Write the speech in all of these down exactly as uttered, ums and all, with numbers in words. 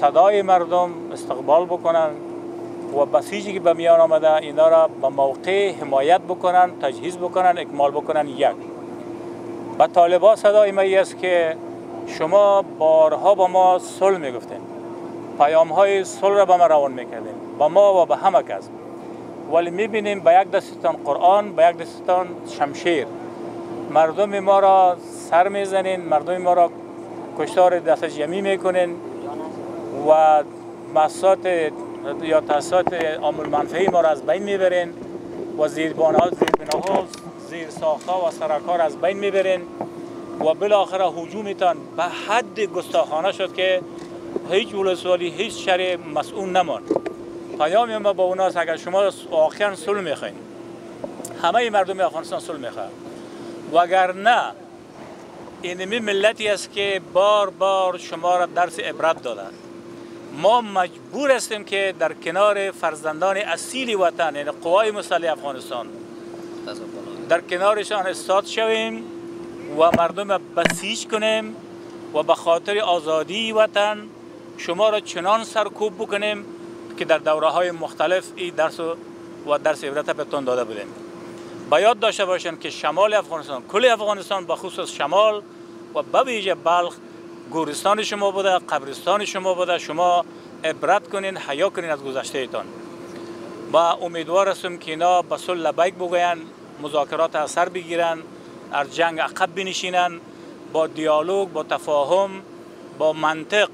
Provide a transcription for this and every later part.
صدای مردم استقبال بکنن و بسیجی که به میان آمده اینا را به موقع حمایت بکنن، تجهیز بکنن، اکمال بکنن. یک به طالبان صدای ما است که شما بارها با ما صلح میگفتین، پیام های صلح را به ما روان میکردین، با ما و به همه کس، ولی میبینیم به یک دستتان قرآن، به یک دستتان شمشیر مردم ما را سر میزنین، مردم ما را کشتار دست جمعی میکنین و مؤسسات یا تاسیسات عامل منفعی ما را از بین میبرین و زیربناها، زیربناها، زیر ساختها و سرکار از بین میبرین و بالاخره هجومتان به حد گستاخانه شد که هیچ ولسوالی، هیچ شهر مسئول نماند. پیام ما با اوناست اگر شما واقعا صلح میخواین، همه مردم افغانستان صلح میخواد، وگرنه اینمی ملتی است که بار بار شما را درس عبرت داده. ما مجبور هستیم که در کنار فرزندان اصیل وطن، یعنی قوای مسلح افغانستان، در کنارشان استاد شویم و مردم بسیج کنیم و به خاطر آزادی وطن شما را چنان سرکوب بکنیم که در دوره های مختلف این درس و درس عبرت بهتون داده بودیم. باید داشته باشند که شمال افغانستان، کل افغانستان، به خصوص شمال و به ویژه بلخ گورستان شما بوده، قبرستان شما بوده. شما عبرت کنین، حیا کنین از گذشته ایتان. با امیدوار هستم که اینا به صلح لبیک بگوین، مذاکرات اثر بگیرن، از جنگ عقب بنشینن، با دیالوگ، با تفاهم، با منطق،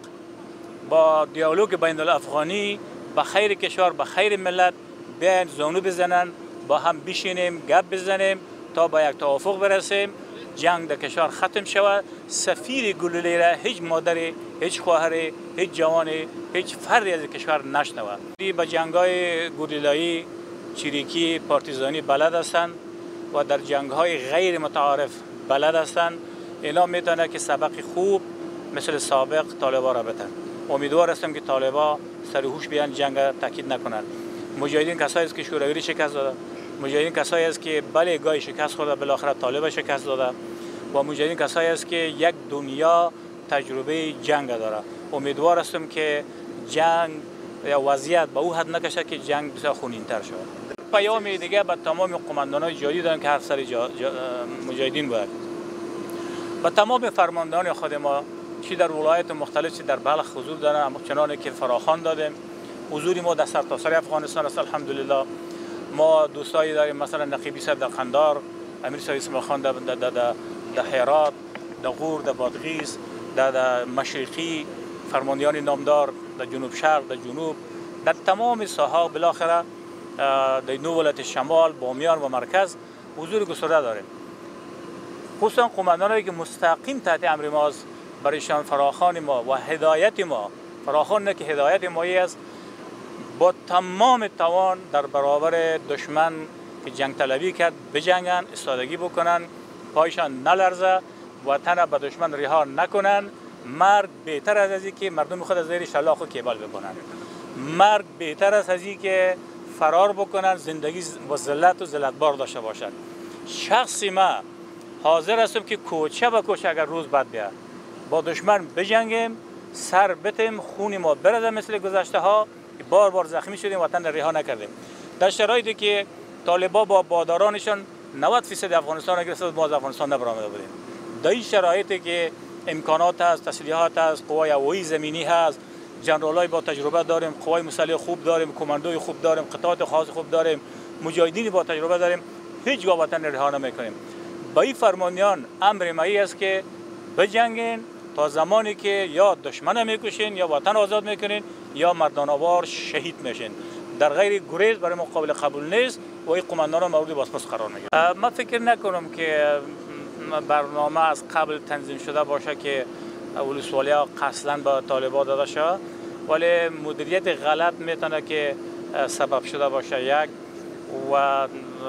با دیالوگ بین الافغانی به خیر کشور، به خیر ملت بیاین زانو بزنن، با هم بشینیم، گپ بزنیم تا به یک توافق برسیم، جنگ در کشور ختم شود. سفیر گلوله را هیچ مادری، هیچ خواهری، هیچ جوانی، هیچ فردی از کشور نشنود. به جنگ‌های گوریلایی، چریکی، پارتیزانی بلد هستند و در جنگ‌های غیر متعارف بلد هستند. اینا میتونه که سبق خوب مثل سابق طالبان را بدن. امیدوار هستم که طالبان سر هوش بیان، جنگ تاکید نکنند. مجاهدین کسایی است که شوروی شکست داده، مجاهدین کسایی است که بله گاهی شکست خورده، بالاخره طالب شکست داده، و مجاهدین کسایی است که یک دنیا تجربه جنگ داره. امیدوار هستم که جنگ یا وضعیت به او حد نکشه که جنگ بسیار خونین‌تر شود. پیام دیگه به تمام قماندانان جهادی دارم که هر سر جا جا مجاهدین بود، به تمام فرماندهان خود ما چی در ولایت مختلف، چی در بلخ حضور دارن، چنانه که فراخوان دادیم. حضور ما در سرتاسر افغانستان است. الحمدلله ما دوستایی داریم، مثلا نقیبی صاحب در قندار، امیر صاحب اسماعیل خان در در در هرات، در غور، در بادغیس، در مشرقی، فرماندهان نامدار در جنوب شرق، در جنوب، در تمام ساحه، بالاخره در نو ولایت شمال، بامیان و مرکز حضور گسترده داریم. خصوصا قماندانایی که مستقیم تحت امر ماست، برایشان فراخوان ما و هدایت ما، فراخوان نه که هدایت مایی است، با تمام توان در برابر دشمن که جنگ طلبی کرد بجنگن، استادگی بکنن، پایشان نلرزه، وطن به دشمن رها نکنن. مرگ بهتر است از اینکه مردم خود از زیر شلاق و کیبل بکنن. مرگ بهتر است از اینکه فرار بکنن، زندگی با ذلت و ذلتبار داشته باشد. شخصی ما حاضر هستم که کوچه به کوچه اگر روز بعد بیاد با دشمن بجنگیم، سر بتیم، خون ما برده مثل گذشته ها که بار بار زخمی شدیم، وطن رها نکردیم. در شرایطی که طالبان با بادارانشان نود فیصد افغانستان را گرفته، ما از افغانستان نبرآمده بودیم. در این شرایطی که امکانات هست، تسلیحات هست، قوای هوایی زمینی هست، جنرالای با تجربه داریم، قوای مسلح خوب داریم، کماندوی خوب داریم، قطعات خاص خوب داریم، مجاهدین با تجربه داریم، هیچگاه وطن رها نمیکنیم. با این فرمانیان امر مایی است که بجنگین تا زمانی که یا دشمن میکشین، یا وطن آزاد میکنین، یا مردانوار شهید میشین. در غیر گریز برای ما قابل قبول نیست و این قماندانان مورد بازپرس قرار میگیرن. من فکر نکنم که برنامه از قبل تنظیم شده باشه که ولسوالی‌ها قصداً به طالبان داده شود، ولی مدیریت غلط میتونه که سبب شده باشه. یک و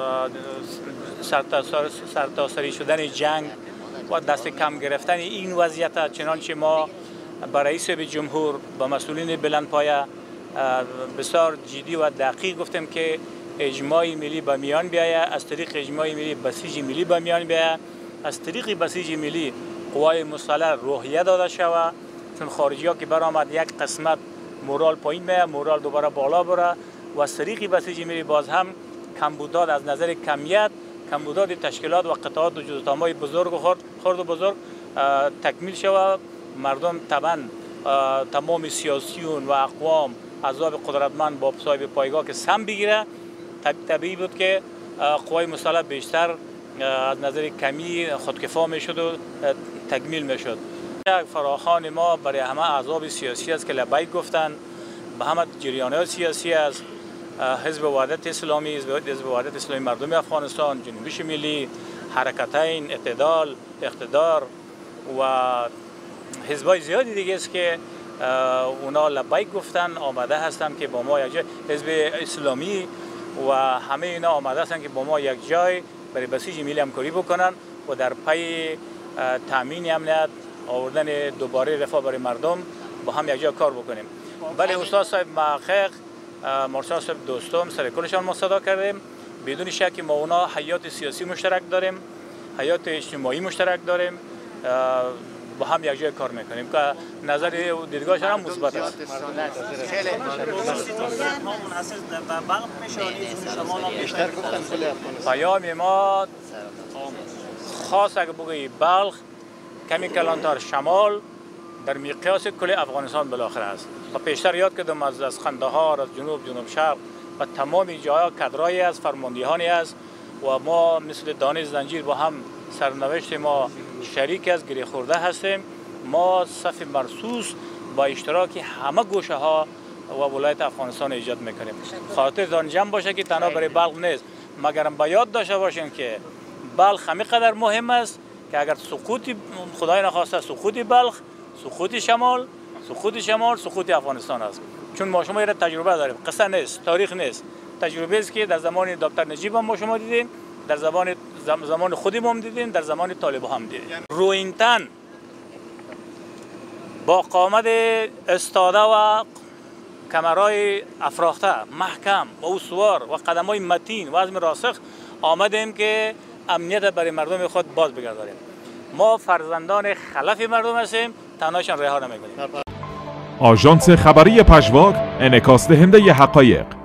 سرتاسری شدن جنگ و دست کم گرفتن این وضعیت، چنانچه ما با رئیس جمهور، با مسئولین بلندپایه بسیار جدی و دقیق گفتیم که اجماع ملی به میان بیاید، از طریق اجماع ملی بسیج ملی به میان بیاید، از طریق بسیج ملی قوای مسلح روحیه داده شود چون خارجی ها که برآمد یک قسمت مورال پایین میه، مورال دوباره بالا بره و از طریق بسیجی میری باز هم کمبودات از نظر کمیت، کمبودات تشکیلات و قطعات و جزءامای بزرگ و خرد, خرد و بزرگ تکمیل شود. مردم طبعا تمام سیاسیون و اقوام احزاب قدرتمند با صاحب پایگاه که سم بگیره، طبیعی بود که قوای مسلح بیشتر از نظر کمی خودکفا میشد و تکمیل میشد. فراخوان ما برای همه احزاب سیاسی است که لبیک گفتن، به همه جریانات سیاسی است، حزب وحدت اسلامی، حزب وحدت اسلامی مردم افغانستان، جنبش ملی، حرکتین، اعتدال، اقتدار و حزبای زیادی دیگه است که اونا لبیک گفتن، آماده هستن که با ما یک جای، حزب اسلامی و همه اینا آماده هستن که با ما یک جای برای بسیج ملی همکاری بکنن و در پی تامین امنیت، آوردن دوباره رفاه برای مردم با هم یک جای کار بکنیم. بله استاد صاحب محقق مرشد صاحب دوستم سر کلشان ما صدا کردیم. بدون شک ما اونا حیات سیاسی مشترک داریم، حیات اجتماعی مشترک داریم، با هم یک جای کار میکنیم که نظر دیدگاهشان هم مثبت است. پیام ما خاص اگه بگویی بلخ کمی کلانتر شمال در مقیاس کل افغانستان بالاخره است. تا پیشتر یاد کردم از از قندهار، از جنوب، جنوب شرق و تمام جاها کادرایی است، فرماندهانی است و ما مثل دانش زنجیر با هم سرنوشت ما شریک است، گره خورده هستیم. ما صف مرصوص با اشتراک همه گوشه ها و ولایت افغانستان ایجاد میکنیم. خاطرتان جمع باشه که تنها برای بلخ نیست، مگر با یاد داشته باشین که بلخ همینقدر مهم است که اگر سقوط خدای نخواسته سقوط بلخ، سقوط شمال، سقوط شمال، سقوط افغانستان است. چون ما شما ایره تجربه داریم، قصه نیست، تاریخ نیست، تجربه است که در زمان دکتر نجیب هم ما شما دیدیم، در زمان زمان خودیم هم دیدیم، در زمان طالب هم دیدیم. روینتن با قامت استاده و کمرای افراخته محکم و استوار و قدمای متین و عزم راسخ آمدیم که امنیت برای مردم خود باز بگردانیم. ما فرزندان خلف مردم هستیم، تنهایشان رها نمیکنیم. آژانس خبری پژواک، انعکاس دهنده حقایق.